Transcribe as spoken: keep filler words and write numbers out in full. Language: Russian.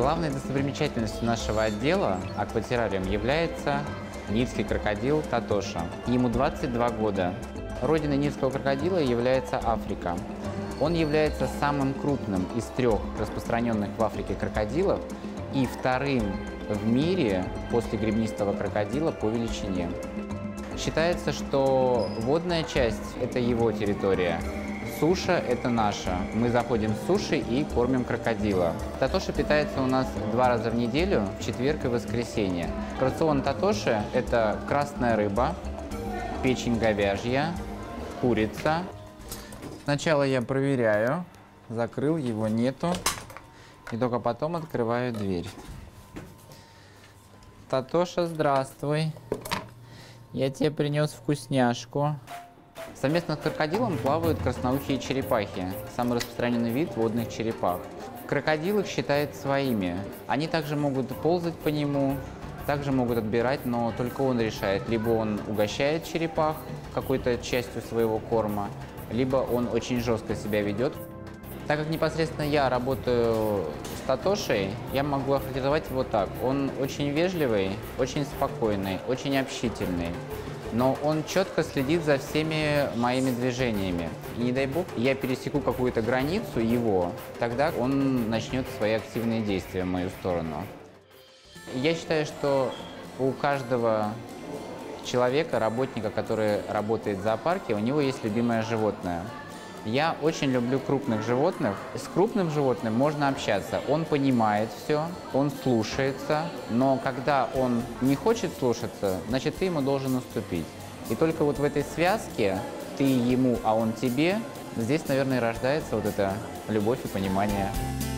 Главной достопримечательностью нашего отдела акватеррариум является нильский крокодил Татоша. Ему двадцать два года. Родиной нильского крокодила является Африка. Он является самым крупным из трех распространенных в Африке крокодилов и вторым в мире после гребнистого крокодила по величине. Считается, что водная часть – это его территория, суша – это наша. Мы заходим с суши и кормим крокодила. Татоша питается у нас два раза в неделю, в четверг и воскресенье. Рацион Татоши – это красная рыба, печень говяжья, курица. Сначала я проверяю, закрыл, его нету, и только потом открываю дверь. Татоша, здравствуй. Я тебе принес вкусняшку. Совместно с крокодилом плавают красноухие черепахи, самый распространенный вид водных черепах. Крокодил их считает своими. Они также могут ползать по нему, также могут отбирать, но только он решает. Либо он угощает черепах какой-то частью своего корма, либо он очень жестко себя ведет. Так как непосредственно я работаю с Татошей, я могу охарактеризовать его так. Он очень вежливый, очень спокойный, очень общительный. Но он четко следит за всеми моими движениями. И не дай бог, я пересеку какую-то границу его, тогда он начнет свои активные действия в мою сторону. Я считаю, что у каждого человека, работника, который работает в зоопарке, у него есть любимое животное. Я очень люблю крупных животных. С крупным животным можно общаться. Он понимает все, он слушается, но когда он не хочет слушаться, значит, ты ему должен уступить. И только вот в этой связке, ты ему, а он тебе, здесь, наверное, рождается вот эта любовь и понимание.